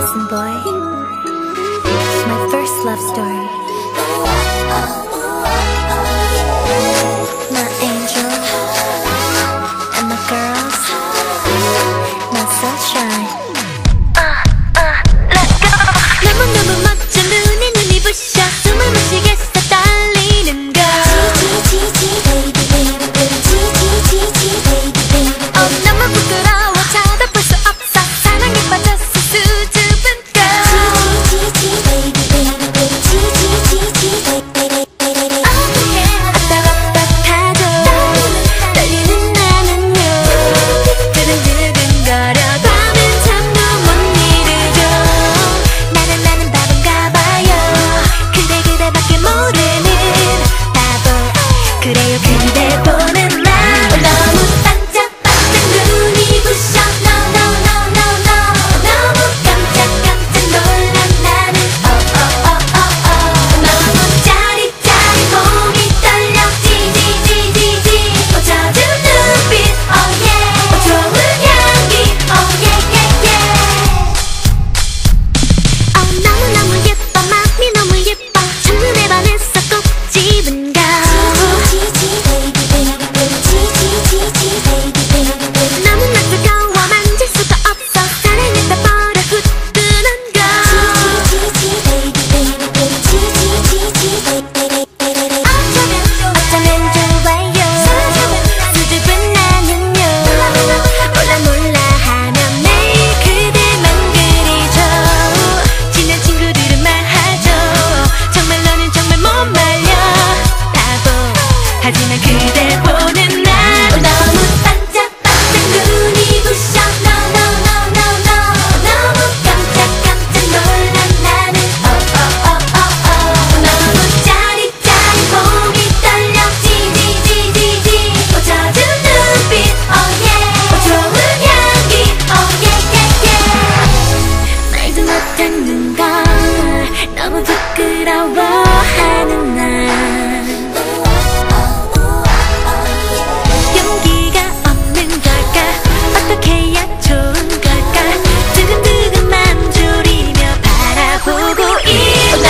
Listen, boy, it's my first love story. My angel and my girls, my sunshine. Let's go. 너무너무 멋져 눈이 부셔 숨을 못 쉬겠어 떨리는 걸. baby baby baby baby. 너무 부끄러워 쳐다볼 수 없어 사랑에 빠졌어 수줍은 걸. baby baby baby 아딱아딱하죠 떨리는 나는요 두근두근거려 밤은 잠도 못 이루죠. 나는 바본가 봐요. 그대밖에 모르는 바보. 그래요 그대 보는 나 너무 반짝반짝 눈이 부셔 no no no no no. 너무 깜짝 놀란 나는 너무 짜릿짜릿 몸이 떨려 지지지지지. 젖은 눈빛 oh yeah. 좋은 향기 oh yeah yeah yeah. 너무너무 예뻐 맘이 너무 예뻐 첫눈에 반했어 꼭 집은 가. 너무나 뜨거워 만질 수가 없어 사랑을 다 버려 후끈한 걸. 어쩌면 좋아요 수줍은 나는요 몰라 하면 매일 그대만 그리죠. 친한 친구들은 말하죠 정말 너는 정말 못 말려 바보. 하지만 그대 보는 나 너무 반짝반짝 눈이 부셔 no no no no no. 너무 깜짝 놀란 나는 너무 짜릿짜릿 몸이 떨려 지지지지지. 젖은 눈빛 oh yeah. 좋은 향기 oh yeah yeah yeah. 말도 못하는 걸 너무 부끄러워하는 날 용기가 없는 걸까 어떻게 해야 좋은 걸까 두근두근만 졸이며 바라보고 있는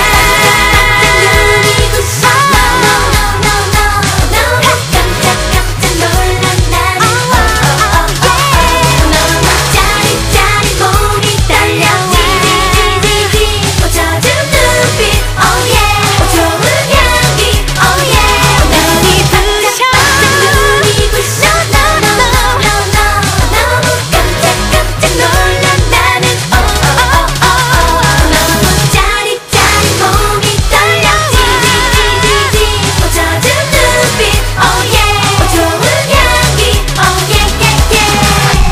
눈이 부셔 no no no no no. 너무 깜짝 놀란 나는 너무 짜릿짜릿 몸이 떨려 지지지지지. 젖은 눈빛 oh yeah. 좋은 향기 oh yeah. 눈이 부셔 눈이 부셔 no no no no no. 너무 깜짝 놀란 나는 너무 짜릿짜릿 몸이 떨려 지지지지지. 젖은 눈빛 oh yeah. 좋은 향기 oh yeah yeah yeah.